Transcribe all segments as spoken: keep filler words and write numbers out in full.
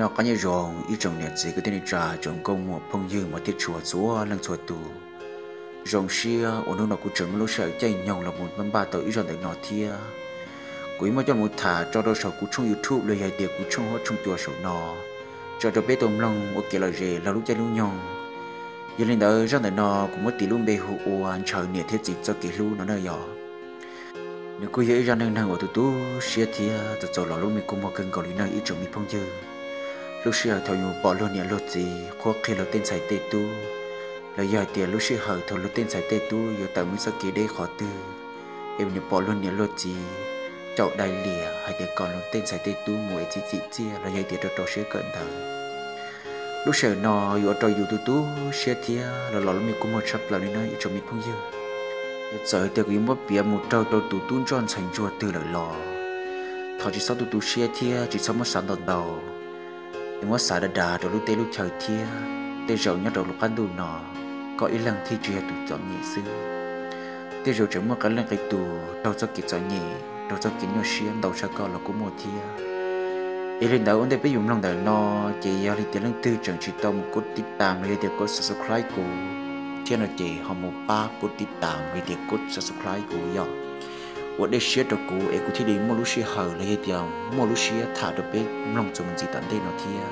nó có như rồng ít trồng nét gì cái tên trà trồng công một phong dư một tiết chùa chúa lần chùa tù rồng xia ổn nó cũng trồng lúc sợ chạy nhông là một năm ba tới rồi để nó thia cuối mà cho một thả cho đôi sầu cũng trong YouTube lời dạy tiệc cũng trong hết trong chùa sầu nó cho cho bé tôm long ok là gì là lúc chạy lúc nhông giờ lên đó ra để nó cũng mất tỷ luôn bề hộ anh chờ nét thế gì cho kỳ lưu nó nơi nhỏ nếu cô dễ ra nên nàng ở tụi tú xia thia từ chỗ là lúc mình cũng một cần cầu lý nơi ít trồng mi phong dư lúc xưa thầu nhu bỏ luôn nhà lột gì khó khi là tên sai tê tu là giờ tiền lúc xưa hở thầu là tên sai tê tu giờ tao mới sao kia đây khó tư em nhu bỏ luôn nhà lột gì chậu đầy lìa hay tiền còn là tên sai tê tu muội chỉ chỉ chia là giờ tiền trâu trâu xưa cận thở lúc xưa nó giờ trâu giờ tụi tú xia thia là lò lúc mình cũng một sắp là nơi nơi trong mình phong dư giờ tiền cũng mất bia một trâu trâu tụi tú tròn thành chùa từ lời lò thầu chỉ sau tụi tú xia thia chỉ sau một sáng đầu đầu em muốn xả đà đà rồi lúc tê lúc trời thia tê rầu nhớ rồi lúc ăn đồ nọ có ý lần thi chuyện tụi chọn nhẹ xưa tê rầu chẳng muốn cái lần cái tù đầu cho kỹ chọn nhẹ đầu cho kỹ nhau xiêm đầu cho con là cũng một thia ý lên đầu anh đây biết dùng lòng đời nọ chỉ giao đi tiền lần tư chẳng chỉ tao một cốt tít tạm rồi để cốt subscribe của thiên là chỉ họ một ba cốt tít tạm rồi để cốt subscribe của nhau ở đây share được cô em cũng thấy đi mua lúc share hở là hết giờ mua lúc share thả được bên lòng cho mình gì tận đây nó thia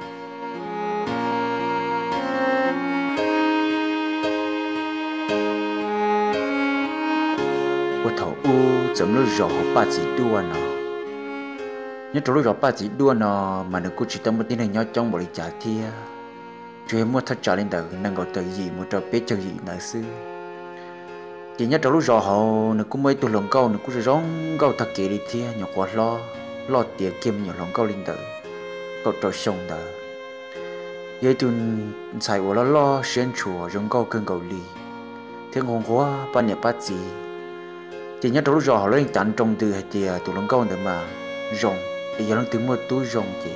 ở thầu u chấm lúc rõ ba chỉ đua nó nhớ trong lúc rõ ba chỉ đua nó mà nó cũng chỉ tâm một tiếng này nhớ trong bộ lịch trả thia cho em mua thắt trả lên đầu năng gọi tới gì mua cho bé cho gì nữa xưa chỉ nhớ trong lúc rõ họ nó cũng mấy tụi lòng câu nó cũng rong câu thật kỹ đi thia nhỏ quá lo lo tiền kiếm nhiều lòng câu linh tử câu trò sông đó vậy tụi xài của nó lo xuyên chùa rong câu cơn cầu lì thiên hồn quá ban nhập bát gì chỉ nhớ trong lúc rõ họ lên tận trong từ thì tụi lòng câu nữa mà rong bây giờ nó từ mua túi rong chị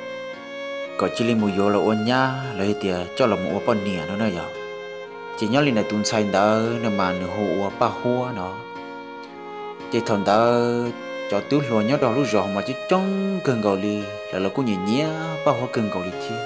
có chỉ linh mùi vô là ôn nhá lấy tiền cho là một bao nè nó nói vậy chỉ nhớ lên là tuần sau đó nên mà nửa hộ ba hoa nó chỉ thằng đó cho tứ luôn nhớ đó lúc rồi mà chỉ trong cơn gầu li là là có nhiều nhé ba hoa cơn gầu li thiê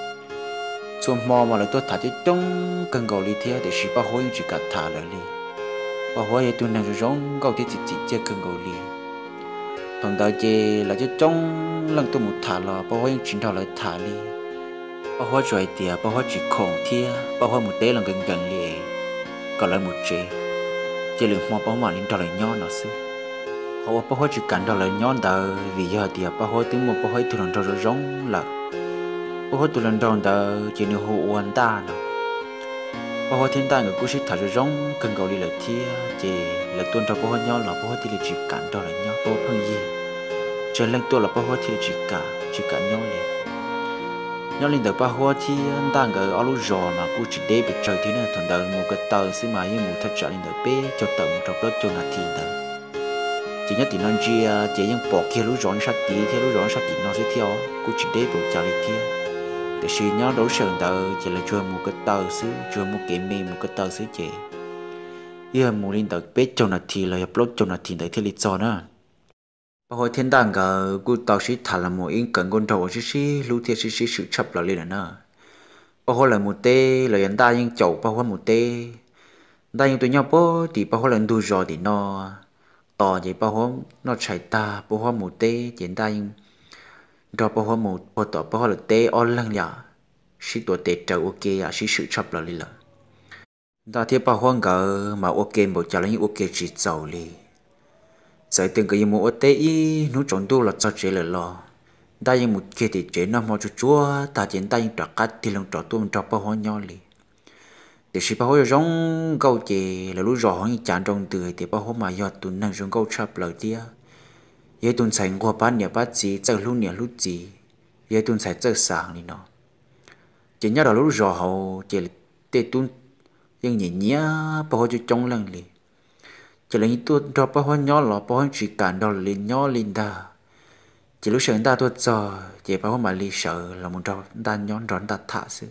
xuân mò mà là tôi thả chỉ trong cơn gầu li thiê để chỉ ba hoa chỉ cả thả lại li ba hoa vậy tuần nào rồi giống gầu thì chỉ chỉ chơi cơn gầu li thằng đó chỉ là chỉ trong lần tôi một thả là ba hoa chỉ thả lại thả li bao hoa trời tiệt bao hoa chỉ khổng thia bao hoa một té là gần gần liền còn lại một chế chỉ lượng hoa bao mà lên đó là nhon nó xí họ bao hoa chỉ cắn đó là nhon đó vì giờ tiệt bao hoa tiếng một bao hoa từ lần đầu rồi giống là bao hoa từ lần đầu đó chỉ nửa hồ uốn ta nó bao hoa thiên tai người cũng sẽ thả rồi giống cần cầu đi là thia chỉ là tuần đầu bao hoa nhon là bao hoa thì là chỉ cắn đó là nhon bao hoa gì trời lên tuần là bao hoa thì chỉ cả chỉ cả nhon liền nhớ lên được ba hoa thì anh ta ngờ ở lúc rồi mà cô chỉ để bị trời thế này thằng đời một cái tờ xí mà như một thạch trở lên được bé cho tận một trọc đất cho ngạt thì đó chỉ nhớ tiền non chia chỉ những bỏ kia lúc rồi sát tí theo lúc rồi sát tí nó sẽ theo cô chỉ để bộ trả lại kia để suy nhớ đấu sờn tờ chỉ là chơi một cái tờ xí chơi một cái mềm một cái tờ xí chỉ giờ một lên được bé cho ngạt thì là upload cho ngạt thì để theo lịch cho nữa hồi thiên đàng cả cô tao sĩ thà là một in cần con trâu sĩ sĩ lưu thiệt sĩ sĩ sự chấp là lên nữa bao hồi là một tê là hiện tại những chậu bao hồi một tê tại những tụi nhau bố thì bao hồi là đu rồi thì nó to vậy bao hồi nó chạy ta bao hồi một tê hiện tại những rồi bao hồi một bao tỏ bao hồi là tê on lăng nhở sĩ tuổi tê trâu ok à sĩ sự chấp là lên là ta thiết bao hồi cả mà ok một trả lại những ok chỉ giàu đi giờ từng cái một ở tây nó chọn tôi là cho chế là lo ta những một kia thì chế nó mau cho chúa ta chế ta những trạc cát thì lòng trọ tôi trọ bao hoa nhau liền để chỉ bao hoa giống câu chế là lúc rõ những chán trong từ thì bao hoa mà do tuần năng giống câu chập lời tia vậy tuần sành qua bán nhà bát gì giờ lúc nhà lúc gì vậy tuần sành giờ sáng đi nó chỉ nhớ là lúc rõ hậu chế tê tuần nhưng nhìn nhá bao hoa cho trong lần liền chỉ là những tôi cho bao hoa nhỏ là bao hoa chỉ cản đó lên nhỏ lên ta chỉ lúc sáng ta tôi cho chỉ bao hoa mà li sợ là một trò ta nhón rón ta thả sự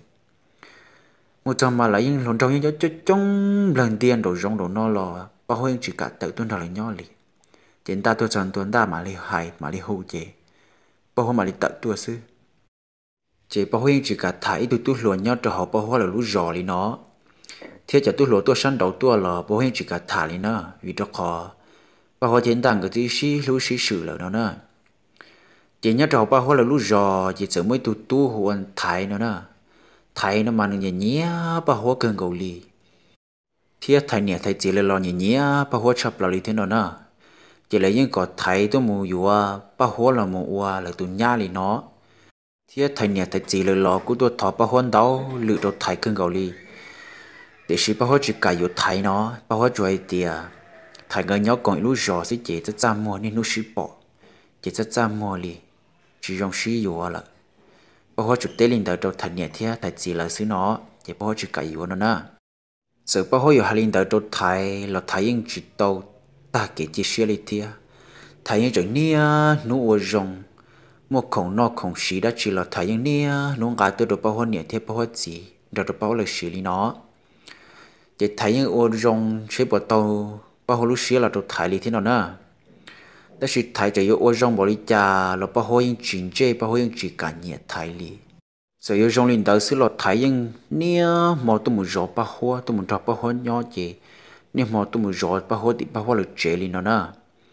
một trò mà lại những lần trong những chỗ trong lần tiền đồ rong đồ no lò bao hoa chỉ cả tự tuân ra là nhỏ li chỉ ta tôi chọn tuân ta mà li hại mà li hù chế bao hoa mà li tự tôi sự chỉ bao huynh chỉ cả thải tụi tụi lúa nhau cho họ bao hoa là lúa giò li nó thế cho tụi lúa tôi săn đầu tôi là bao huynh chỉ cả thải li nó vì đó khó bao hoa thiên đàng cái tí xí lúa xí sử là nó nè chỉ nhớ cho bao hoa là lúa giò chỉ sợ mấy tụi tụi hoàn thải nó nè thải nó mà nó nhẹ nhẹ bao hoa cần cầu li thế thải nhẹ thải chỉ là lo nhẹ nhẹ bao hoa chập là li thế nó nè chỉ là những cái thải tôi mua vừa bao hoa là mua vừa là tụi nhá li nó thế thầy nhà thầy chỉ lời lò của tôi thọ bao hôn đâu lựa đồ thầy cưng gạo li để sĩ bao hôn chỉ cài vô thầy nó bao hôn rồi tiề thầy người nhớ còn lú giò sẽ chỉ cho cha mua nên lú sĩ bỏ chỉ cho cha mua li chỉ dùng sĩ vô là bao hôn chụp tê lên đầu đồ thầy nhà thế thầy chỉ là xứ nó chỉ bao hôn chỉ cài vô nó nè sự bao hôn vô hai lên đầu đồ thầy là thầy những chỉ tàu ta kể chỉ xưa li thế thầy những chuyện nia nụ ở rồng một khổng nó khổng sĩ đã chỉ là thấy những nia nó ngã từ đầu bao hoa nhẹ thế bao hoa gì đầu đầu bao là xử lý nó để thấy những ô rong chế bộ tàu bao hoa lúc xưa là đầu thấy lý thế nào nè đó là thấy chỉ ô rong bỏ lý cha là bao hoa những chuyện chế bao hoa những chuyện cả nhẹ thấy lý rồi ô rong lên đầu xứ là thấy những nia mò tôi muốn rõ bao hoa tôi muốn rõ bao hoa nhỏ gì nia mò tôi muốn rõ bao hoa thì bao hoa là chế lý nó nè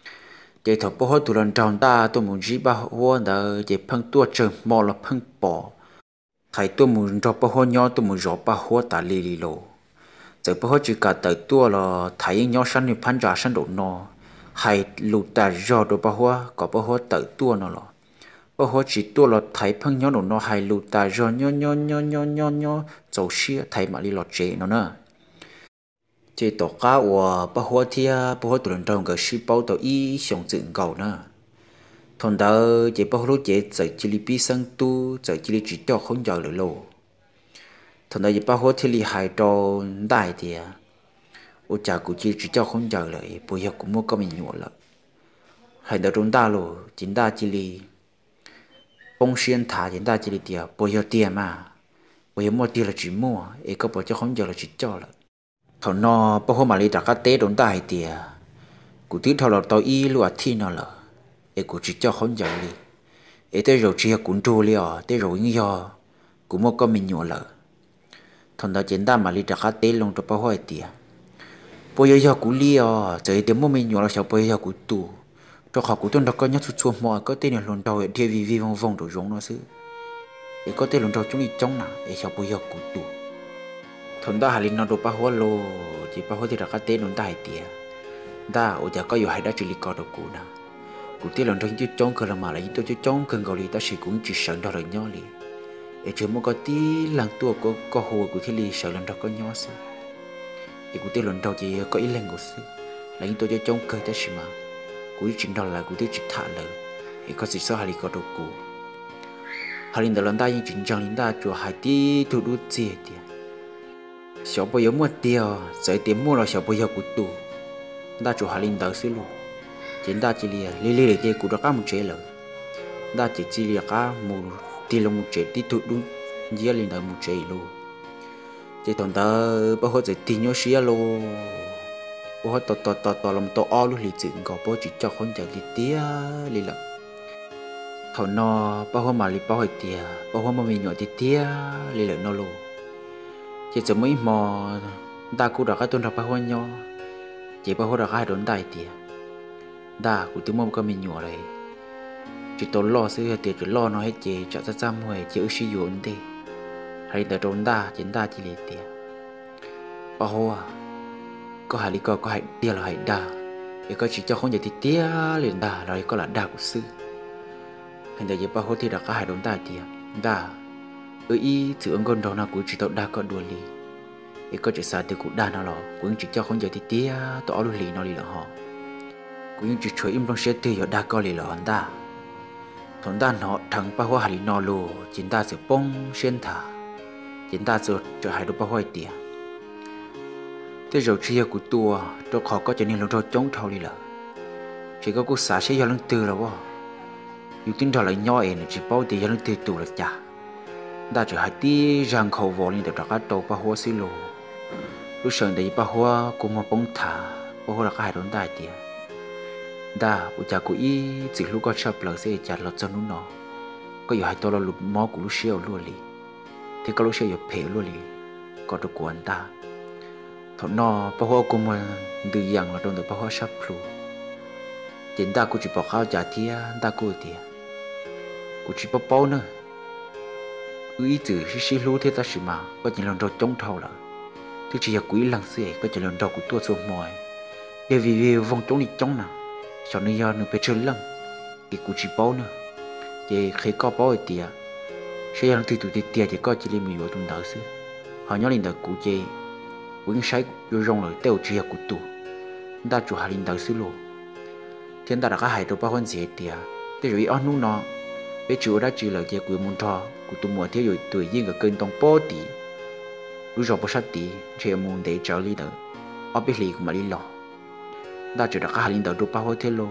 để thọ bao hoa tụi lần tròn ta tôi muốn chỉ bao hoa đó để phăng tua chờ mò là phăng bỏ thầy tôi muốn cho bao hoa nhỏ tôi muốn rõ bao hoa ta lì lì lồ giờ bao hoa chỉ cả tới tua là thầy nhỏ săn thì phăng trả săn độ nó hay lụt ta rõ đồ bao hoa có bao hoa tới tua nó là bao hoa chỉ tua là thầy phăng nhỏ độ nó hay lụt ta rõ nhỏ nhỏ nhỏ nhỏ nhỏ nhỏ dầu xía thầy mà đi lọt chế nó nữa chỉ tổ cá của bao hoa thia bao hoa tụi lần trong cái ship bao tàu y xong dựng cầu nữa thằng đó chỉ bao hoa lúc chỉ chạy chỉ li pi sang tu chạy chỉ li chỉ cho không giờ được lô thằng đó chỉ bao hoa thì li hai trò đại thì ô cha cũng chỉ chỉ cho không giờ lại bây giờ cũng mua có mình nhổ lại hai đứa chúng ta lô chính ta chỉ li bông xuyên thả chính ta chỉ li tiền bây giờ tiền mà bây giờ mua tiền là chỉ mua ấy có bao cho không giờ là chỉ cho lại thầu nó bao hôm mà đi đặt cá té đốn đại tiề, cụ tí thầu là tàu y lúa thi nó là, ấy cụ chỉ cho không giờ đi, ấy tới rồi chỉ cũng trôi liền, tới rồi những giờ, cụ mua có mình nhổ là, thằng đó chính ta mà đi đặt cá té luôn cho bao hồi tiề, bây giờ giờ cụ liền, giờ tới mua mình nhổ là sao bây giờ cụ tù, cho họ cụ tuân đó có nhát chua chua mò có tên là luôn đầu ấy thì vì vì vòng vòng rồi giống nó xứ, ấy có tên luôn đầu chúng đi trong nào, ấy sao bây giờ cụ tù thằng ta halin nó đồ bao hoa lô chỉ bao hoa thì đã có tên nó đại tiề ta ở nhà có nhiều hay đã chỉ li co đồ cũ nè cụ tiên lần trong chiếc trống cơ là mà lại tôi chiếc trống cần gọi li ta chỉ cũng chỉ sợ đó rồi nhau li để chỉ một cái tí làng tua có có hồ của thiên li sợ lần đó có nhau sao để cụ tiên lần đầu chỉ có ít lần của sư là tôi chiếc trống cơ ta chỉ mà cụ chỉ đó là cụ tiên chỉ thả lời để có gì sao halin co đồ cũ halin đó lần ta những chuyện chẳng linh ta chùa hai tí thu đút gì tiề小朋友mua tiêu, giờ tiền mua là小朋友của tụ, ta chủ hà linh tới xí luôn, chính ta chỉ là li li để chơi của các một chế rồi, ta chỉ chỉ là các một tiền là một chế tí tụ đúng, giờ linh tới một chế luôn, chỉ thằng ta bao giờ tiền nhau xí luôn, bao to to to to làm to o luôn lịch sử có bao chỉ cho con chạy đi tía li là, thằng nó bao mà li bao hồi tía, bao mà mình nhỏ thì tía li là nó luôn chỉ chỉ mấy mò ta cũng đã cái tuầnรับbao hoa nhau chỉ bao hoa đã hai đốn đại tiề ta cũng tiếng mông có mình nhỏ rồi chỉ tôi lo xưa tiề chỉ lo nó hết chỉ cho ta chăm huề chỉ sử dụng đi hay từ đốn ta chính ta chỉ lấy tiề bao hoa có hai lý có có hai tiề là hai đa thì có chỉ cho không giờ thì tiề liền đa rồi có là đa của sư hay từ giờ bao hoa thì đã có hai đốn đại tiề đa ở ý sự ông con đó nào cũng chỉ tao đa có đùa lì, ấy có chỉ sao từ cũng đa nào lọ, cũng chỉ cho không giờ thì tía tao đùa lì nó lì là họ, cũng chỉ chơi im trong xe từ giờ đa có lì là hắn ta, thằng ta nó thằng bao hoa lì nó lù, chính ta sẽ bông xuyên thả, chính ta sẽ trở hai đứa bao hoa tía, thế rồi chia của tua, cho họ có cho nên là cho chống thâu lì là, chỉ có cuộc xả sẽ do lần từ là quá, dù tính ra lại nhỏ ấy chỉ bao thì do lần từ tụ là chả đã trở hai tí răng khẩu vò lên để đặt cái đầu bao hoa xí lô lúc sờn đấy bao hoa cũng một bông thả bao hoa là hai đốn đại tiề đã buổi chiều của y chỉ lúc có chập lờ sẽ chặt lọt cho nó nọ có giờ hai tôi là lụt mó của lúc xíu luôn li thì có lúc xíu giờ phê luôn li có được của anh ta thọ nó bao hoa cũng mà từ dạng là trong được bao hoa sắp luôn tiền ta cũng chỉ bảo khao trả thia ta cũng tiền cũng chỉ bảo bao nữa ý từ xí xí lú thế ta chỉ mà có chỉ lần đầu chống thầu là thứ chỉ là quý lăng xế có chỉ lần đầu của tôi số mỏi để vì vì vòng chống đi chống nào cho nên giờ nó phải chơi lăng thì cũng chỉ bao nữa thì khi có bao ở tiệt sẽ làm từ từ tiệt tiệt thì có chỉ là mình vào trong đầu xứ họ nhớ lên đầu cụ chơi quyển sách vô rong rồi tiêu chỉ là cụ tụ ta chủ hạ lên đầu xứ luôn thiên ta đã có hai đầu bao hơn gì tiệt thế rồi ăn nung nó bé chủ đã chỉ là chơi quyền môn trò của tụi mua thiếu rồi tuổi riêng ở kênh tông bó tí lúc rồi bó sát tí chơi môn để trở đi đâu ở bên lì cũng mà đi lò ta chỉ đã có hai lên đầu đầu bao hơn thế luôn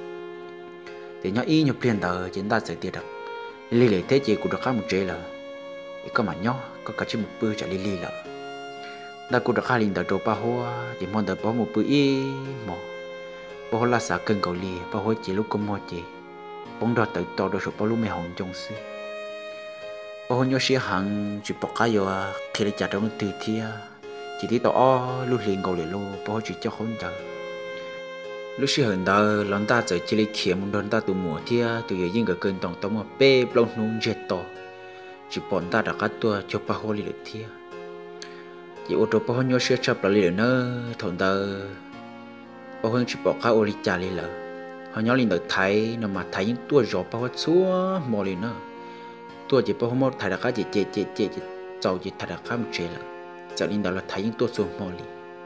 thì nhớ ý nhập liền đầu chúng ta sẽ tiệt được lì lì thế chơi cũng được khá một chế là có mà nhó có cả chỉ một bữa trả lì lì là ta cũng được hai lên đầu đầu bao hoa chỉ mong đầu bao một bữa ý mò bao hoa là xã kênh cầu lì bao hoa chỉ lúc có mua chỉ bóng đỏ tới to đôi số bao lúc mẹ hồng trong xứ bao hoa nhớ xí hàng chỉ bọc cá vô khi lấy trả trong từ thia chỉ tí tỏ lúc liền cầu lì lô bao hoa chỉ cho không chờ lúc xí hơn đó lần ta giờ chỉ lấy kiếm một lần ta tụ mùa thia tụ giờ những cái cơn tòng tống mà bê lâu nung jet to chỉ bọn ta đã cắt tua cho bao hoa lì thia chỉ ô tô bao hoa nhớ xí chấp là lì nữa thằng ta bao hoa chỉ bọc cá ô lì trả lì lợ họ nhớ lên được thấy nó mà thấy những tua gió bao hết xúa mò lên nữa tua chỉ bao mò thấy là cái gì chết chết chết chết giàu chỉ thấy là cái một chuyện là giờ lên đó là thấy những tua xúa mò lên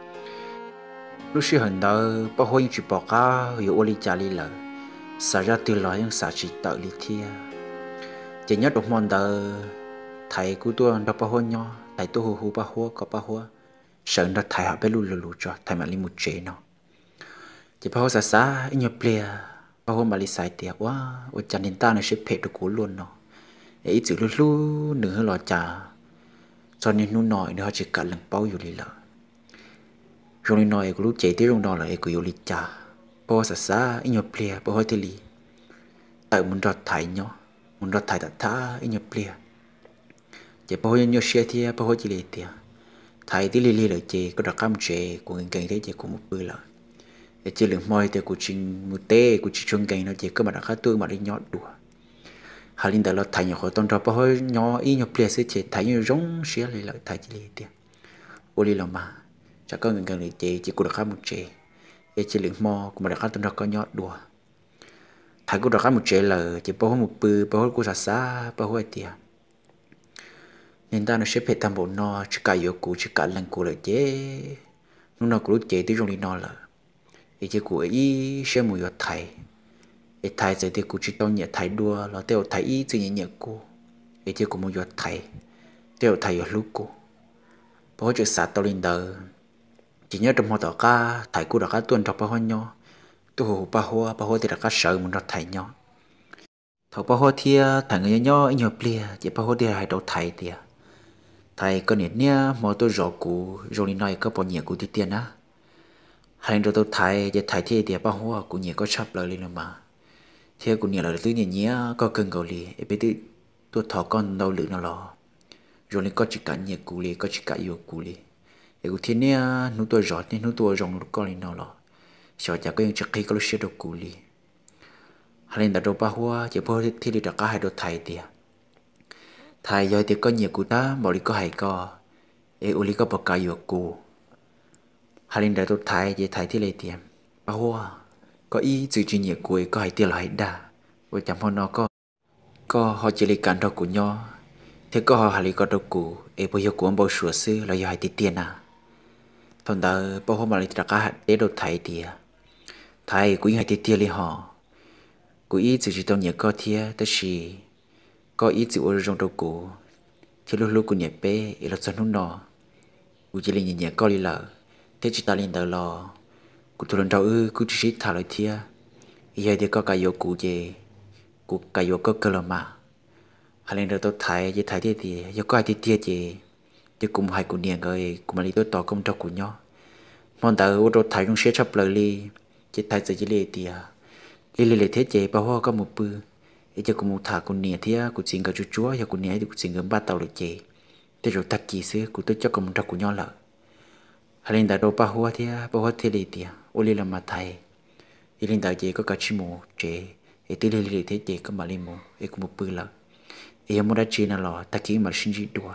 lúc xưa hình đó bao hoa những chỉ bỏ cá hiểu ô li trả li là xả ra từ lò những xả chỉ tự li thia chỉ nhớ được món đó thấy cú tua đó bao hoa nhỏ thấy tua hù hù bao hoa có bao hoa sợ nó thấy họ bé lù lù lù cho thấy mà lên một chuyện nó chỉ bao xa xa in nhập lìa bao hôm bà đi xài tiệc quá ở chân đến ta nó sẽ phê được cú luôn nó ít chữ lu lu nửa lò trà cho nên nó nói nó chỉ cả lần bao nhiêu lì lợ rồi nói của lúc chạy tới trong đó là của yêu lì trà bao xa xa in nhập lìa bao hơi thế lì tại muốn rọt thải nhó muốn rọt thải đã thả in nhập lìa chỉ bao nhiêu xe thì bao hơi chỉ lì tiệc thải tí lì lì lợi chê có đặc cam chê của người cảnh thế chỉ của một bữa lợi chỉ lượng mồi thì cũng chỉ một tê cũng chỉ chung cảnh nó chỉ có mà đã khá tôi mà đi nhọt đùa hà linh đã là thay nhỏ khỏi tôn trò bao hơi nhỏ y nhỏ plea sẽ chỉ thay như giống xía lại lại thay chỉ liền tiền ô li làm mà chắc có người gần này chỉ chỉ cũng được khá một chế chỉ lượng mò cũng mà đã khá tôn trò có nhọt đùa thay cũng được khá một chế là chỉ bao hơi một bự bao hơi cũng xa xa bao hơi tiền nên ta nó sẽ phải tham bộ nó chỉ cả yếu cụ chỉ cả lần cụ là chế lúc nào cũng lúc chế tới trong đi nó là ý chỉ của ý xem mùi ở thầy ý thầy giờ thì cũng chỉ tao nhẹ thầy đua là theo thầy ý chỉ nhẹ nhẹ cô ý chỉ của mùi ở thầy theo thầy ở lúc cô bao giờ sát tao lên đời chỉ nhớ trong họ tao ca thầy cô đã cá tuần trọc bao hoa nhau tôi hồ bao hoa bao hoa thì đã cá sợ muốn đọc thầy nhau thầu bao hoa thì thầy người nhau nhiều bia chỉ bao hoa thì hai đầu thầy thì thầy có nét nia mà tôi rõ cụ rồi nói có bao nhiêu cụ thì tiền á hành rồi tôi thấyจะถ่ายที่เดียบ้าหัวกูเนี่ยก็ชอบเลยเลยมาเที่ยวกูเนี่ยเราตื้อเนี่ยเนี้ยก็เกินเกาหลีไอ้ไปตื้อตัวถอก้อนเราหรือน่ะรอrồi này có chỉ cả nhiều cú li có chỉ cả nhiều cú liไอ้กูที่เนี่ยนู้ตัวจอดเนี่ยนู้ตัวรองนู้ก็เลยน่ะรอชอบจากก็ยังจะคิดก็รู้เชื่อดูกูli hànhแต่เราบ้าหัวจะพอที่ที่เราก็ให้เราถ่ายเดียถ่ายย้อยเดียก็nhiềuกูtaบอกลิก็ให้ก็ไอ้อุลิก็บอกกายอยู่กูhà linh đã tốt thái về thái thì lấy tiền bao hoa có ý dự trì nhiều cuối có hai tiền là hai đa và chẳng họ nó có có họ chỉ lấy cản đó của nhau thế có họ hà linh có đâu của em bây giờ của ông bao sửa sư là do hai tiền à thằng đó bao hôm mà lấy tất cả để đâu thái thì thái của hai tiền lấy họ của ý dự trì tao nhiều có thiê tất gì có ý dự ở trong đâu của thì lúc lúc của nhà bé là cho nó nọ của chỉ lấy nhiều nhiều có lấy lợ thế chỉ ta lên đầu lò, cụ tôi lên đầu ư, cụ chỉ thả lại thia, giờ thì có cái yếu cụ gì, cụ cái yếu có cơ mà, hai lên đầu tôi thấy, giờ thấy thế thì, giờ có ai thì thia gì, giờ cùng hai cụ niệm rồi, cùng mà đi tôi tỏ công cho cụ nhau, mong tao tôi thấy trong xe chấp lời li, chỉ thấy giờ chỉ li thì, li li li thế gì, bao hoa có một bự, ấy cho cũng một thà cũng nhẹ thì cũng xin cái chú chúa và cũng nhẹ thì cũng xin cái ba tàu được chế thế rồi tắc kỳ xứ cũng tôi cho cũng một trâu cũng nhỏ lợ hay là đâu bao hoa thì bao hoa thì đi tiệt ô li làm mà thầy ý linh đạo chế có cả chim mù chế ấy tí lì thế chế có mà li mù ấy cũng một bự lợ ấy muốn ra chi nào lọ tắc kỳ mà sinh gì đùa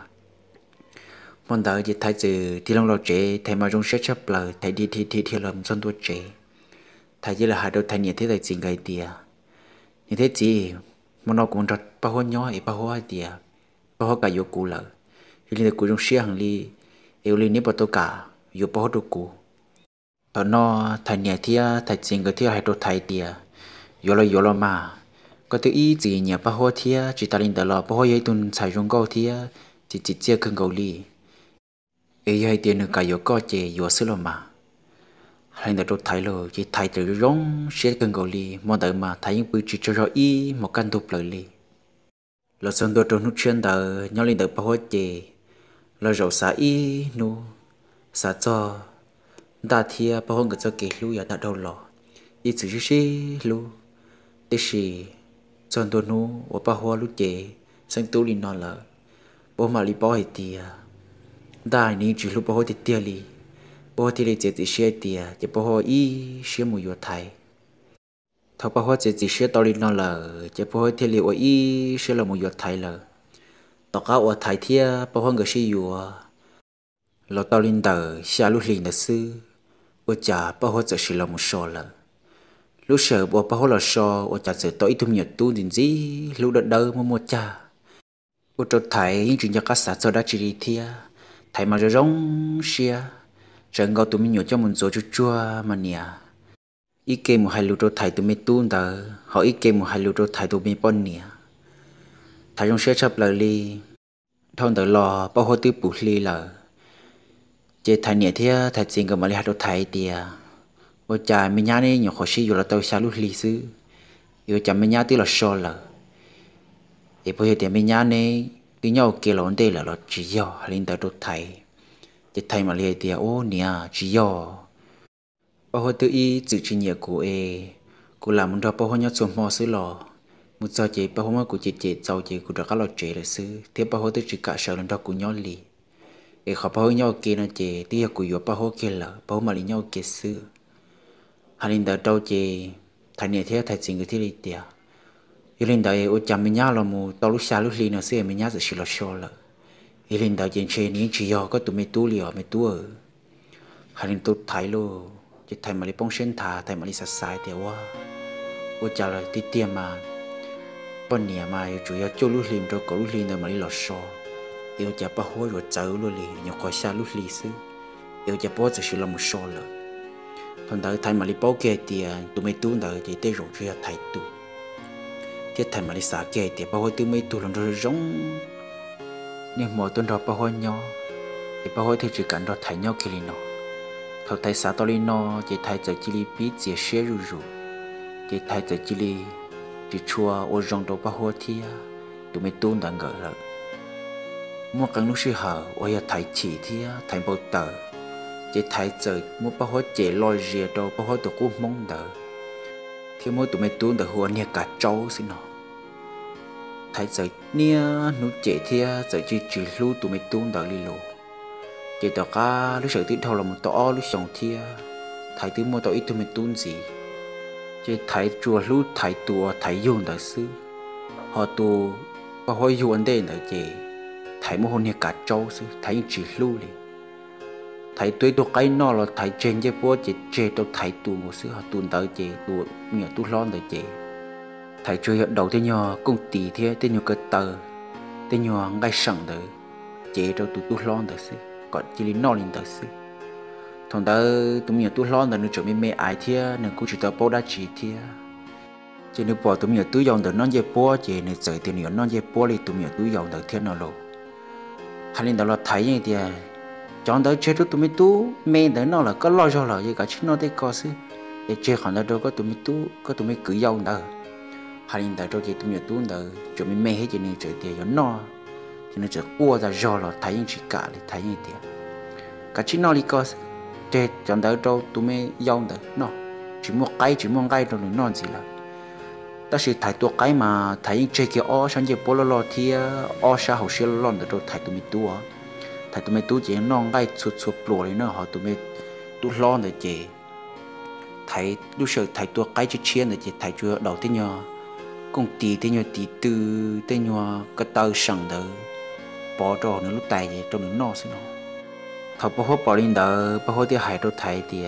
món đạo chế thái từ thì long lọ chế thầy mà trong sách chấp lợ thầy đi thì thì thì làm son tua chế thầy chỉ là hai đôi thầy nhẹ thế thầy xin cái tiệt như thế gì mà nó cũng rất bao hoa nhỏ ấy bao hoa tiệt bao hoa cả yêu cũ lợ ý linh đạo trong xe hàng li yêu linh nếp bao tô cả yêu bao hoa đồ cũ tao nó thầy nhẹ thia thầy xin cái thia hay đồ thầy tiệt yo lo yo lo mà có thứ ý gì nhẹ bao hoa thia chỉ ta linh đạo lo bao hoa ấy tuần xài trong câu thia chỉ chỉ chia khăn câu li ấy hay tiền được cả yo có chế yo sửa lo mà hay là đồ thầy lo chỉ thầy từ rong xé khăn câu li mong đợi mà thầy những bữa chỉ cho rõ ý một căn tục lời li lo sơn đồ trong nút chân đợi nhau linh đạo bao hoa chế lo rau xả ý nu xả cho ta thia bao hôm người cho kể lu ya đã đâu lọ ít chữ xí lu thế gì chọn đồ nu ở bao hoa lu chế sang tu li nó là bao mà li bao hết tia ta ní chỉ lu bao hết tia li bao thì li chế chỉ xé tia chỉ bao hoa y xé mùi yo thái thọ bao hoa chế chỉ xé tao li nó là chỉ bao thì li ở y xé là mùi yo thái là tao cá ở thái thia bao hoa người xí yo lo tao linh đời xa lu linh là sư ở cha bao hoa chỉ là một số là lúc sợ bao bao là số ở cha sẽ tối thum nhật tu đến gì lúc đợt đầu mua một cha ở chỗ thầy những chuyện các xã cho đã chỉ đi thia thầy mà rồi rong xia trận gạo tụi mình nhổ cho mình rồi chua chua mà nè ý kiến một hai lúc rồi thầy tụi mình tu đó họ ý kiến một hai lúc rồi thầy tụi mình bận nè thầy trong xe chấp lời li thôn tự lo bao hoa tư bù li là chế thầy nhẹ thia thầy xin cái mà li hạt đồ thầy tiệt ở cha mình nhá này nhỏ khó xí rồi là tao xa lúc lì xứ ở cha mình nhá tí là so là để bây giờ thì mình nhá này cái nhau kia là vấn đề là nó chỉ do linh đạo đồ thầy chế thầy mà li tiệt ô nè chỉ do bao hoa tự ý tự chỉ nhẹ của e của làm muốn cho bao hoa nhá xuống mò xứ lò một giờ chế bao hoa của chế chế giàu chế của đó các lò chế là xứ thế bao hoa tự chỉ cả sợ lần đó của nhau lì e khó bao nhau kia nó chế tia của yo bao hoa kia là bao mà li nhau kia xứ hai linh đạo đâu chế thầy nhẹ thế thầy xin cái thứ gì tiệt yêu linh đạo ở chăm mình nhá là mu tao lúc xa lúc li nó xưa mình nhá chỉ là show là yêu linh đạo trên trên những chỉ do có tụi mình tu liò mình tu ở hai linh tu thầy lo chỉ thầy mà đi bông sen thà thầy mà đi sát sai tiệt wa ở chả là tí tiêm mà bọn nhẹ mà chủ yếu cho lúc li rồi có lúc li nữa mà đi lọt show yêu chả bao hoa rồi cháu luôn li nhiều khó xa lúc li xứ yêu chả bao giờ chỉ là một show là thằng đó thầy mà đi bao kia thì tụi mấy tu đó thì tây rồi chưa thầy tu thiết thầy mà đi xả kia thì bao hồi tụi mấy tu làm rồi giống nhưng mỗi tuần đó bao hồi nhau thì bao hồi thì chỉ cần đó thầy nhau kia nó thầu thầy xả tao đi nó thì thầy giờ chỉ đi biết chia sẻ rồi rồi thì thầy giờ chỉ đi chỉ chua ở trong đó bao hồi thì tụi mấy tu đang gọi là mua cái lúc xưa hở ở thầy chỉ thì thầy bao tờ chỉ thấy trời mua bao hoa chế lòi rìa đâu bao hoa tụi cô mong đợi thì mỗi tụi mày tuôn đợi hoa nia cả trâu xin nó thấy trời nia nụ chế thì trời chỉ chỉ lưu tụi mày tuôn đợi đi lô chỉ tao cá lúc sợ tí thâu là một tao lúc sống thì thấy tí mua tao ít tụi mày tuôn gì chỉ thấy chùa lưu thấy tụi thấy dùng đợi xứ họ tụi bao hoa dùng đây đợi chế thấy mua hoa nia cả trâu xứ thấy chỉ lưu đi thầy tôi tôi cái nó là thầy trên cái bố chị chế tôi thầy tu một sự họ tuôn tới chị tu nhiều tu lon tới chị thầy chơi hiện đầu thế nhỏ công ty thế thế nhỏ cái tờ thế nhỏ ngay sẵn tới chế cho tu tu lon tới sự còn chỉ lý nó lên tới sự thằng đó tụi nhiều tu lon tới nó chuẩn bị mẹ ai thế nên cũng chỉ tao bao đã chỉ thế chỉ nếu bỏ tụi nhiều tu dòng tới nó dễ bố chị nên trời tiền nhiều nó dễ bố thì tụi nhiều tu dòng tới thế nào rồi hay nên đó là thấy như thế chọn tới chơi tụi mình tu mẹ tới nó là có lo cho là gì cả chứ nó thấy có sự để chơi khoản đó đâu có tụi mình tu có tụi mình cứ giàu đâu hai linh đạo cho chị tụi mình tu đâu cho mình mẹ hết cho nên chơi tiền cho nó cho nên chơi qua ra cho là thấy những chuyện cả để thấy như thế cả chứ nó đi có chơi chọn tới đâu tụi mình giàu đâu nó chỉ một cái chỉ một cái đâu nó gì là ta sẽ thải tua cái mà thải những chơi kia ó sáng giờ bố lo lo thì ó sa hậu xe lo được rồi thải tụi mình tua thải tụi mình tua chỉ non gai sụt sụt lùa đấy nữa họ tụi mình tua lo được chỉ thải lúc sau thải tua cái chỉ chiên được chỉ thải chưa đầu tiên nhau công ty tên nhau tí tư tên nhau cái tàu sẵn đó bỏ trò nữa lúc tài vậy trong nó xí nó thọ bao hốt bỏ lên đó bao hốt thì hải đô thải thì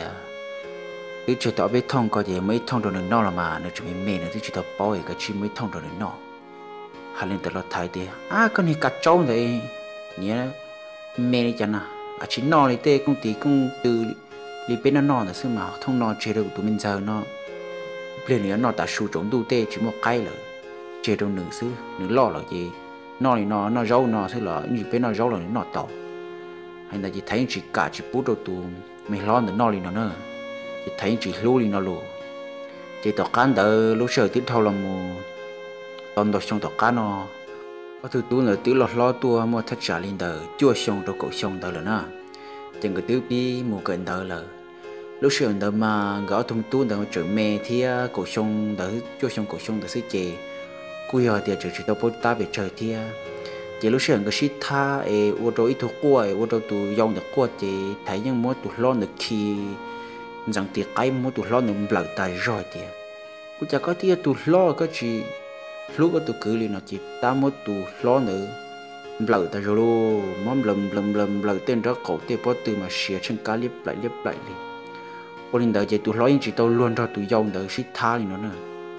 cái chuyện đó biết thông có gì mấy thông đồ nó là mà nó chuẩn bị mê nữa thì chuyện đó bỏ cái chuyện mấy thông đồ nó hải lên từ lo thải thì à con này cắt trâu đấy nhớ mê đi chẳng à à chỉ nó này tê công ty công từ đi bên nó nó là xứ mà thông nó chơi được tụi mình giờ nó liền nữa nó đã sưu trộn tu tê chỉ một cái là chơi đâu nửa xứ nửa lo là gì nó thì nó nó rau nó sẽ là như bên nó rau là nó tàu hay là chỉ thấy chỉ cả chỉ bút đầu tụ mình lo nữa nó thì nó nữa chỉ thấy chỉ lú thì nó lú chỉ tàu cá đỡ lúc sờ tiếp theo là mù tôm đỏ xong tàu cá nó có thứ tu nữa tứ lọt lo tua mua thắt trả lên đỡ chua xong đâu cổ xong đỡ là nó chẳng có tứ bi mù gần đỡ là lúc sờ đỡ mà gõ thùng tu đỡ trở mê thì cổ xong đỡ chua xong cổ xong đỡ sẽ chè cùi giờ thì chỉ tao bớt ta về trời thì chỉ lúc sờ cái shit tha e ô tô ít thuộc qua ô tô tu dòng được qua chỉ thấy những món tu lo được khi rằng thì cái món tu lo được lợn tài rồi thì cũng chả có thì tu lo có chỉ lúc có tu cứ liền nó chỉ ta món tu lo nữa lợn tài rồi luôn món lầm lầm lầm lợn tên đó cổ thì bớt từ mà xìa chân cá liếp lại liếp lại liền ô linh đời chỉ tu lo những chỉ tao luôn ra tu dòng được shit tha liền nó nữa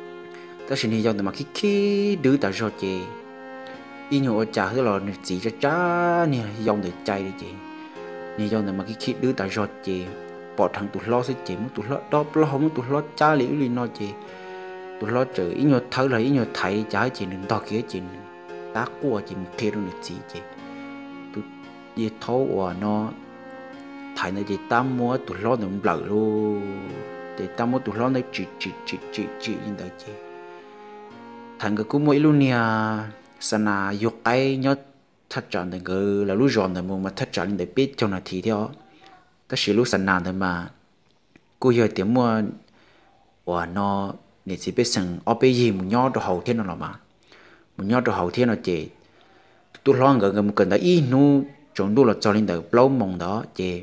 ta xin hy vọng mà khi khi đứa ta rồi chị ý nhổ trả thứ là chỉ cho cha nè dòng để chạy đi chị hy vọng mà khi khi đứa ta rồi chị bỏ thằng tụi lo sẽ chị muốn tụi lo đó lo không tụi lo cha liễu liền nói chị tụi lo chờ ý nhổ thở là ý nhổ thấy trả chị đừng to kia chị tá qua chị một thế được gì chị tụi đi thấu và nó thấy là chị tam mua tụi lo đừng lỡ luôn để tam mua tụi lo này chị chị chị chị chị lên đó chị thằng cái cú mỗi luôn nha sana dục cái nhớ thắt chặt được cái là lúc rồi rồi mà thắt chặt để biết cho nó thì theo tất nhiên lúc sana thôi mà cú giờ tiếng mua và nó để chỉ biết rằng ở bên gì một nhớ đồ hậu thiên nó là mà một nhớ đồ hậu thiên nó chỉ tôi lo người người một cần đã ý nu chúng tôi là cho lên được lâu mong đó chỉ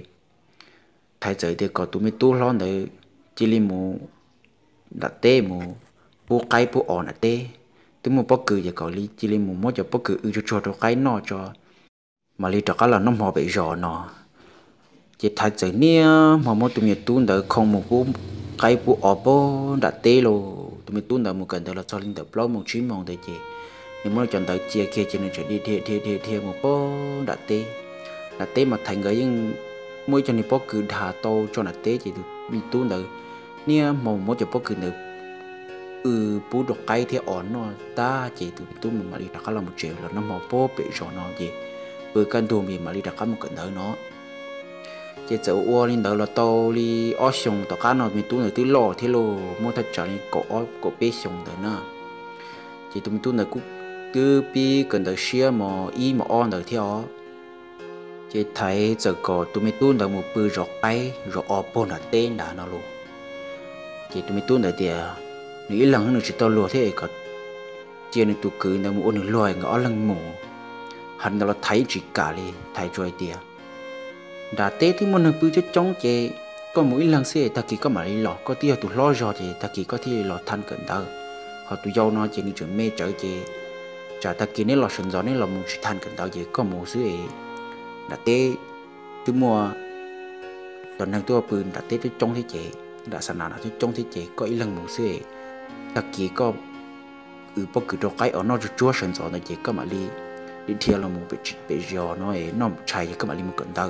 thay giờ thì có tụi mình tôi lo được chỉ li mu đặt tê mu bu cái bu ổn là tê tôi mua bóc cừ giờ có lý chỉ lên một món cho bóc cừ cho cho cho cái nó cho mà lý cho cái là nó mò bị rò nó chỉ thay giờ nia mà mua tụi mình tuôn đỡ không một bu cái bu ở bó đã tê lo tụi mình tuôn đỡ một cần đỡ là cho lên đỡ lâu một chuyến mong để chị nếu muốn chọn đỡ chia kia cho nên chỉ đi thiệt thiệt thiệt thiệt một bó đã tê đã tê mà thành cái những mỗi cho nên bóc cừ thả to cho là tê chỉ tụi mình tuôn đỡ nia mà mua cho bóc cừ đỡ ừ bố đọc cái thì ổn nó ta chỉ tụi tôi mình mà đi đặt là một triệu là nó mò bố bị rồi nó gì bữa căn đồ mình mà đi đặt một cận đời nó chỉ chỗ uo lên đó là tàu đi ở sông tàu cá nó mình tôi người tôi lo thế lo mua thật trả lên cổ cổ bê sông đó nữa chỉ tụi tôi người cũng cứ bị cận đời xia mà y mà on đời theo chỉ thấy giờ có tụi mình tôi là một bữa rồi cái rồi ở bồn là tên đã nó luôn chỉ tụi mình tôi là tiền nghĩ lần nữa chỉ tao lùa thế cả chia nên tụi cứ nên muốn được loài ngõ lăng mù hắn là thấy chỉ cả đi thấy rồi tiệt đã tết thì muốn được bự cho chống chế có mỗi lần xe ta kỳ có mà đi lọ có tia tụi lo rồi thì ta kỳ có thể lọ thanh cận tao họ tụi dâu nó chỉ nên chuyện mê trở chế trả ta kỳ nên lọ sần gió nên lọ muốn chỉ thanh cận tao gì có một số ấy đã tết tôi mua tuần hàng tôi bự đã tết tôi chống thế chế đã sẵn nào tôi chống thế chế có ít lần một số ấy ta kỳ có ừ bốc cứ cho cái ở nó chúa sân gió này chỉ có mà đi đi theo là một bị bị gió nó ấy nó chạy có mà đi một cận tao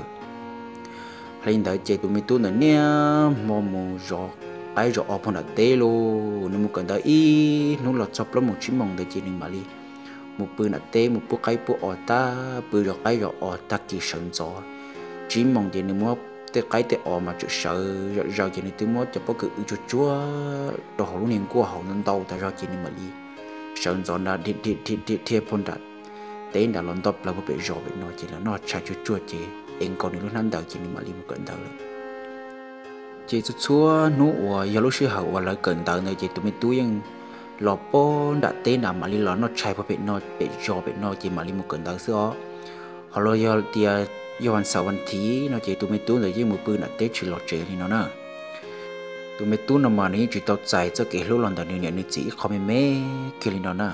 lên đó chỉ tụi mình tu nữa nè mò mò gió cái gió ở phần đất tê luôn nó một cận tao ý nó lọt sập lắm một chiếc mông để chỉ nên mà đi một bữa đất tê một bữa cái bữa ở ta bữa gió cái gió ở ta kỳ sân gió chiếc mông chỉ nên mua cái cái tê ở mà chịu sợ rồi chỉ nên tìm mua cho bốc cứ cho chúa đồ hậu niên qua hậu nên tàu ta ra chỉ nên mà đi sợ giòn đã đi đi đi đi theo phong đặt tên đã lon top là có bị rò bị nó chỉ là nó chạy cho chúa chỉ em còn lúc năm đầu chỉ nên mà đi một cận đầu chỉ cho chúa nụ và giờ lúc xưa hậu và lại cận đầu này chỉ tụi mình túi nhưng lò bó đã té nào mà li lò nó chạy vào bên nó bên gió bên nó chỉ mà li một cơn đau xưa họ lo do tia doวันเสาร์วันที่nó chỉ tụi mình tu rồi với một bữa là té chỉ lò chơi thì nó nè tụi mình tu nằm mà này chỉ tao chạy cho cái lúc lần đầu tiên này chỉ không mấy mấy kia nó nè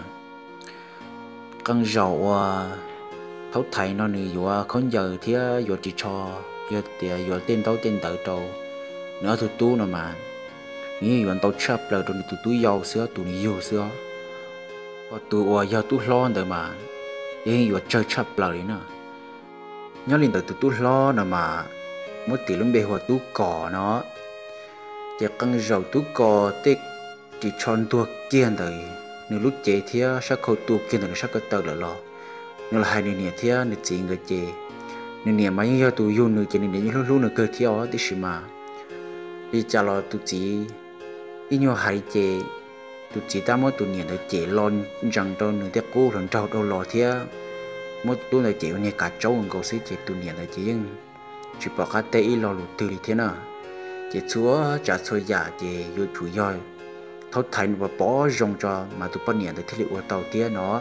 căng dầu thấu thầy nó này vừa không giờ thì vừa chỉ cho vừa thì vừa tên tao tên tự tao nữa tụi tu nè mà nghĩ vừa tao chấp là tụi tụi tu giàu xưa tụi nhiều xưa và tụi vừa giờ tu lo rồi mà nhưng vừa chơi chấp là đấy nè nhớ liền từ tụi tu lo nè mà mỗi tỷ luôn bề hòa tu cỏ nó chỉ căng dầu tu cỏ tết chỉ tròn tua kiên rồi nếu lúc chế thì sắc khâu tu kiên rồi sắc cái tờ là lo nếu là hai người nhẹ thì nếu chỉ người chế nếu nhẹ mà như tu yêu người chế nếu lúc lúc nữa cơ thì ở thì xí mà đi trả lo tu chỉ ít nhiều hai chế tu chỉ ta mỗi tu nhẹ được chế lon rằng đâu nữa tiếc cố rằng trâu đâu lo thì mỗi tu là chế như cả trâu còn cầu sĩ chế tu nhẹ là chế nhưng chỉ bảo cả tây lo lụt từ thế nào chế chúa trả xuôi giả chế yêu chủ yoi thấu thành và bỏ rong cho mà tụi bạn nhận được thiết liệu tàu tía nó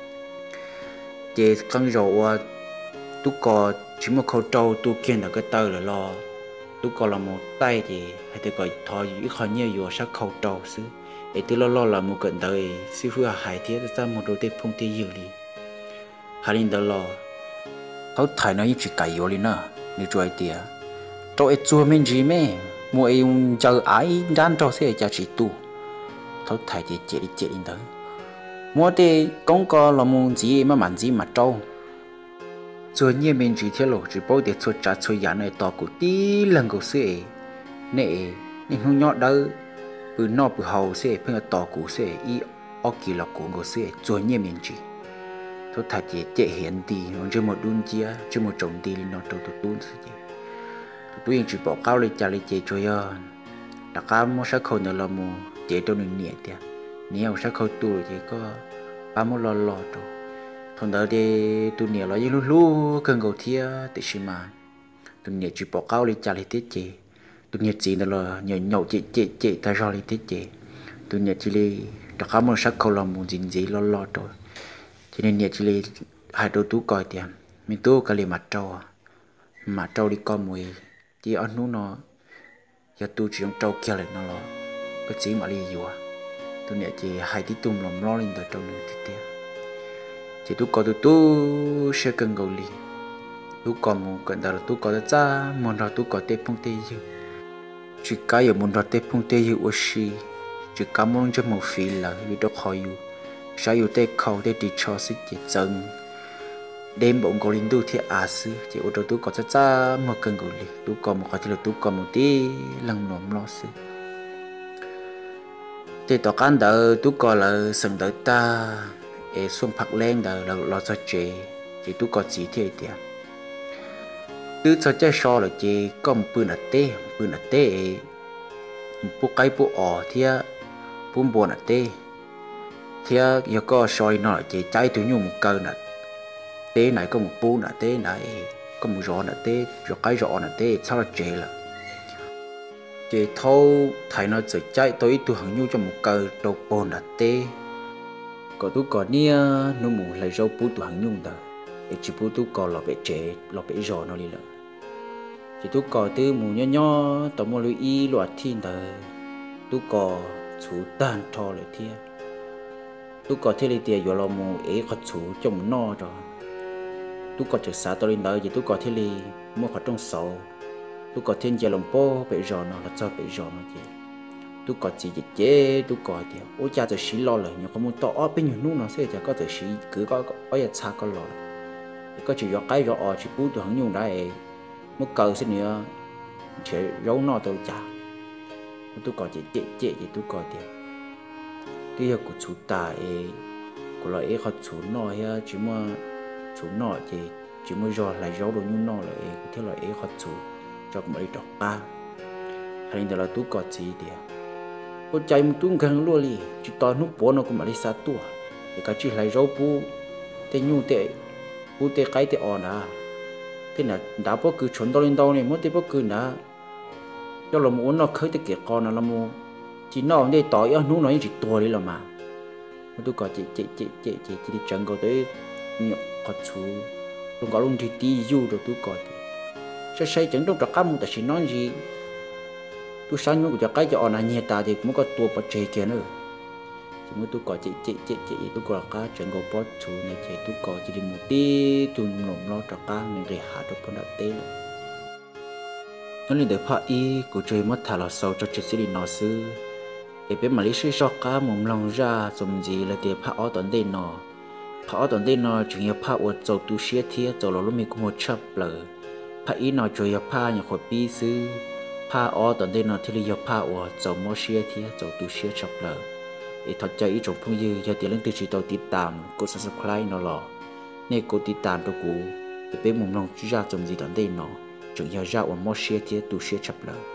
chế căng dầu tụi cò chỉ một khâu trâu tụi kiên là cái tơ là lo tụi cò là một tay thì hay thì gọi thò ít khó nhiều vừa sắc khâu trâu xứ để tụi lo lo là một cận đời sư phụ hải thiết ra một đôi tép phong tê nhiều đi hai linh đó lo thấu thành nó chỉ cày vô đi nữa nếu chơi tía trâu ấy chua men gì mẹ mua em chờ ai đan trâu sẽ cho chỉ tu thấu thầy thì chết đi chết đi đó mua thì công có là muốn gì mà mạnh gì mà trâu rồi nhiều mình chỉ theo lộ chỉ bảo để cho trả cho giá này to của tí lần của sẽ nè nhưng không nhọt đâu bữa nọ bữa hậu sẽ phải to của sẽ y ở kỳ lộc của của sẽ rồi nhiều mình chỉ thấu thầy thì chết hiện thì nó chưa một đun chia chưa một trồng thì nó trâu tụt tụt gì tụi anh chỉ bảo cao lên trả lên chế cho ya đặc cả một số khâu nữa là mua chế cho nên nhẹ tiệt nhiều số khâu tu thì có ba mươi lò lò rồi thằng đó thì tụi nhẹ là những lu cần cầu thia tự xí mà tụi nhẹ chỉ bảo cao lên trả lên tiết chế tụi nhẹ chỉ là nhảy nhậu chế chế chế ta ra lên tiết chế tụi nhẹ chỉ là đặc cả một số khâu là mua gì gì lò lò rồi cho nên nhẹ chỉ là hai đôi tú coi tiệt mình tu cái gì mặt trâu mặt trâu đi coi mùi chỉ ăn nú nó giờ tu chỉ trong trâu kia lại nó lo cái gì mà đi vừa tôi nhớ chỉ hai tí tùm lòng lo lên tới trâu nữa thì tiếc chỉ tu có tu tu sẽ cần cầu li tu có một cần đó là tu có được ra muốn ra tu có tép phong tê chứ chỉ cái ở muốn ra tép phong tê chứ oxy chỉ cả muốn cho một phi là vì đó khó yêu sao yêu tê khâu tê đi cho sức chỉ chân đêm bỗng có linh tu thì à sư chỉ ô tô tu có chắc cha một cần gửi đi tu có một cái thì là tu có một tí lần nộm lo sư thì tao can đỡ tu có là sừng đỡ ta e xuân phật lên đỡ là lo cho chị chỉ tu có gì thế tiệt tu cho chơi so là chị có một bữa là tê bữa là tê bữa cái bữa ỏ thì bữa buồn là tê thì giờ có soi nó là chị trái tu nhung một câu là té này có một bú nè té này có một giỏ nè té rồi cái giỏ nè té sao là chế là chế thâu thầy nó chỉ chạy tới tôi hàng nhu cho một cờ đầu bồn nè té có tôi còn nia nó mù lại rau bú tôi hàng nhung đó để chỉ bú tôi còn là bị chế là bị giỏ nó đi là chỉ tôi còn từ mù nhỏ nhỏ tao mua lưu ý loạt thiên đó tôi còn chủ tan thò lại thiên tôi còn thế này tiền rồi là mù ấy có chủ trong no rồi tôi có trực xã tôi lên đó thì tôi có thể đi mua khẩu trong sầu tôi có thêm giờ lòng po bị rò nó là cho bị rò nó gì tôi có gì gì chế tôi có thì ôi cha tôi xí lo rồi nhưng không muốn to ở bên nhiều nút nó sẽ chỉ có tôi xí cứ có ở nhà xa có lo có chỉ do cái rõ chỉ bút tôi hẳn nhung đấy mất cờ xin nữa chỉ giấu nó tôi trả tôi có chỉ chế chế thì tôi có thì cái giờ của chủ tài của loại họ chủ nói chỉ mà chủ nọ thì chỉ mới rồi lại giấu đồ như nọ lại cũng theo loại họ chủ cho một đi đọc ba hay là tú có gì thì có chạy một tuần gần luôn đi chỉ to nút bố nó cũng mà đi xa tua thì cả chỉ lại giấu bu thế nhu thế bu thế cái thế on à thế là đã bao cứ chuẩn đó lên đâu này mới thế bao cứ đã cho là muốn nó khơi thế kia con là mua chỉ nó đây tỏi ở nút nó chỉ tua đi là mà tôi có chị chị chị chị chị chị đi chẳng có tới nhọc có chú luôn có luôn thì tí du rồi tôi có thì sẽ xây chẳng trong trò cá một tại nói gì tôi sáng nhớ của cái cho anh nhẹ ta thì cũng có tua bớt chơi kia nữa chỉ mới tôi có chị chị chị chị tôi có cá chẳng có bớt chú này chị tôi có chỉ đi một tí tôi nộp lo trò cá mình để hạ được con đã tê nó lên để phá y của chơi mất thả là sâu cho chị sẽ đi nói sư để biết mà lý sư cho cá mồm lòng ra dùng gì là để phá ở tuần đây nọ phá ở tuần đây nọ chỉ nhớ phá ở dầu tu sửa thiệt dầu lò lúc mình cũng một chấp lờ phá y nọ chơi phá nhà khỏi bi sư phá ở tuần đây nọ thì lý phá ở dầu mua sửa thiệt dầu tu sửa chấp lờ để thật cho ý trong phong dư giờ tiền lên từ chỉ tàu tiết tạm cô subscribe nó lò nên cô tiết tạm cho cô để biết mồm lòng chú ra dùng gì tuần đây nọ chúng nhớ ra ở mua sửa thiệt tu sửa chấp lờ